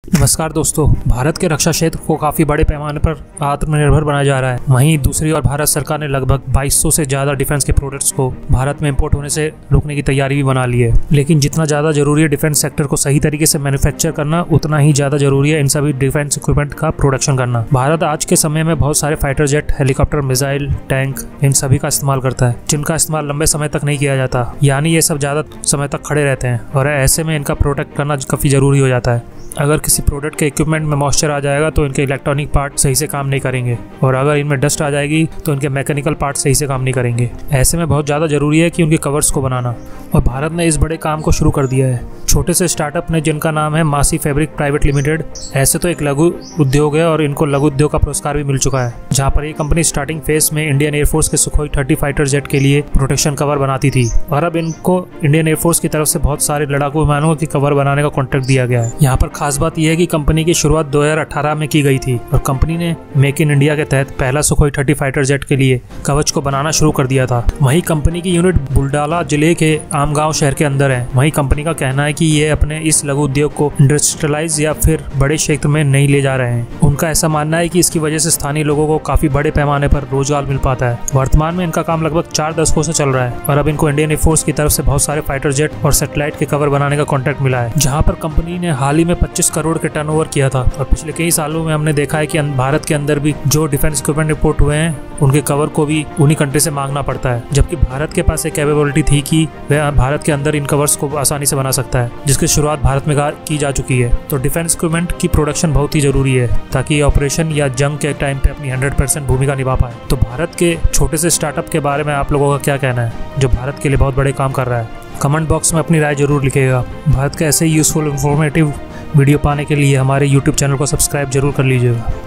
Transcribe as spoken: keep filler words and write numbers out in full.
नमस्कार दोस्तों, भारत के रक्षा क्षेत्र को काफ़ी बड़े पैमाने पर आत्मनिर्भर बनाया जा रहा है। वहीं दूसरी ओर भारत सरकार ने लगभग बाईस सौ से ज़्यादा डिफेंस के प्रोडक्ट्स को भारत में इंपोर्ट होने से रोकने की तैयारी भी बना ली है। लेकिन जितना ज़्यादा जरूरी है डिफेंस सेक्टर को सही तरीके से मैन्युफैक्चर करना, उतना ही ज़्यादा जरूरी है इन सभी डिफेंस इक्विपमेंट का प्रोडक्शन करना। भारत आज के समय में बहुत सारे fighter jet, helicopter, missile, tank इन सभी का इस्तेमाल करता है, जिनका इस्तेमाल लंबे समय तक नहीं किया जाता, यानी ये सब ज़्यादा समय तक खड़े रहते हैं और ऐसे में इनका प्रोटेक्ट करना काफ़ी ज़रूरी हो जाता है। अगर किसी प्रोडक्ट के इक्विपमेंट में मॉइस्चर आ जाएगा तो इनके इलेक्ट्रॉनिक पार्ट सही से काम नहीं करेंगे, और अगर इनमें डस्ट आ जाएगी तो इनके मैकेनिकल पार्ट सही से काम नहीं करेंगे। ऐसे में बहुत ज़्यादा ज़रूरी है कि उनके कवर्स को बनाना, और भारत ने इस बड़े काम को शुरू कर दिया है छोटे से स्टार्टअप ने, जिनका नाम है मासी फैब्रिक प्राइवेट लिमिटेड। ऐसे तो एक लघु उद्योग है और इनको लघु उद्योग का पुरस्कार भी मिल चुका है, जहाँ पर ये कंपनी स्टार्टिंग फेज में इंडियन एयरफोर्स के सुखोई थर्टी फाइटर जेट के लिए प्रोटेक्शन कवर बनाती थी, और अब इनको इंडियन एयरफोर्स की तरफ से बहुत सारे लड़ाकू विमानों की कवर बनाने का कॉन्ट्रैक्ट दिया गया है। यहाँ पर खास बात यह है कि कंपनी की शुरुआत दो हज़ार अठारह में की गई थी और कंपनी ने मेक इन इंडिया के तहत पहला सुखोई थर्टी फाइटर जेट के लिए कवच को बनाना शुरू कर दिया था। वहीं कंपनी की यूनिट बुलडाला जिले के आमगांव शहर के अंदर है। वहीं कंपनी का कहना है कि ये अपने इस लघु उद्योग को इंडस्ट्रियलाइज या फिर बड़े क्षेत्र में नहीं ले जा रहे हैं। उनका ऐसा मानना है कि इसकी वजह से स्थानीय लोगों को काफी बड़े पैमाने पर रोजगार मिल पाता है। वर्तमान में इनका काम लगभग चार दशकों से चल रहा है और अब इनको इंडियन एयरफोर्स की तरफ से बहुत सारे फाइटर जेट और सैटेलाइट के कवर बनाने का कॉन्ट्रैक्ट मिला है, जहाँ पर कंपनी ने हाल ही में पच्चीस करोड़ के टर्नओवर किया था। और पिछले कई सालों में हमने देखा है कि भारत के अंदर भी जो डिफेंस इक्विपमेंट इंपोर्ट हुए हैं उनके कवर को भी उन्हीं कंट्री से मांगना पड़ता है, जबकि भारत के पास एक कैपेबिलिटी थी कि वह भारत के अंदर इन कवर्स को आसानी से बना सकता है, जिसकी शुरुआत भारत में की जा चुकी है। तो डिफेंस इक्विपमेंट की प्रोडक्शन बहुत ही जरूरी है ताकि ऑपरेशन या जंग के टाइम पे अपनी हंड्रेड परसेंट भूमिका निभा पाए। तो भारत के छोटे से स्टार्टअप के बारे में आप लोगों का क्या कहना है, जो भारत के लिए बहुत बड़े काम कर रहा है? कमेंट बॉक्स में अपनी राय जरूर लिखिएगा। भारत के ऐसे ही यूजफुल इंफॉर्मेटिव वीडियो पाने के लिए हमारे यूट्यूब चैनल को सब्सक्राइब जरूर कर लीजिएगा।